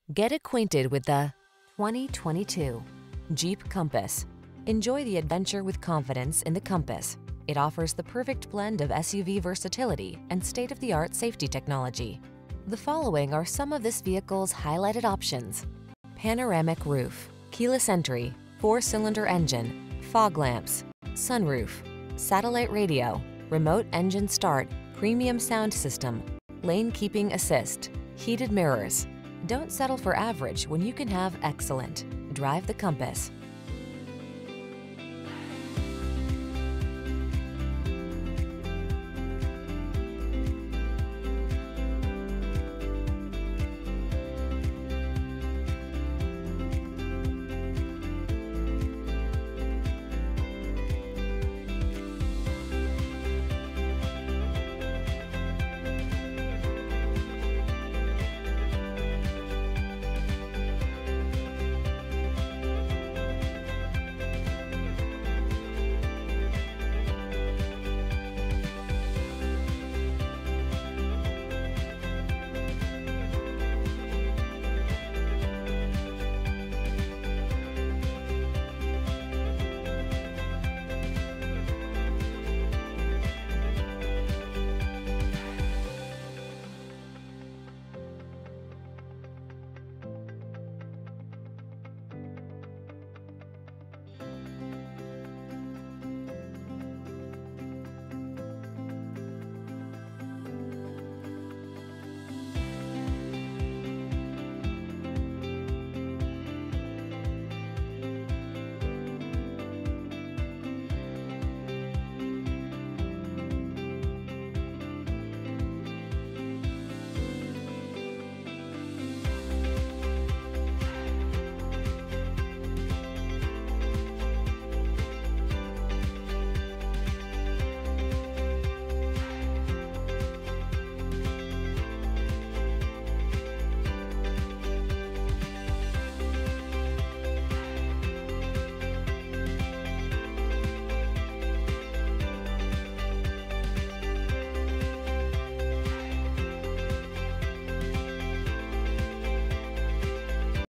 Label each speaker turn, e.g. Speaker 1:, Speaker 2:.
Speaker 1: Get acquainted with the 2022 Jeep Compass. Enjoy the adventure with confidence in the Compass. It offers the perfect blend of SUV versatility and state-of-the-art safety technology. The following are some of this vehicle's highlighted options: panoramic roof, keyless entry, 4-cylinder engine, fog lamps, sunroof, satellite radio, remote engine start, premium sound system, lane keeping assist, heated mirrors. Don't settle for average when you can have excellent. Drive the Compass.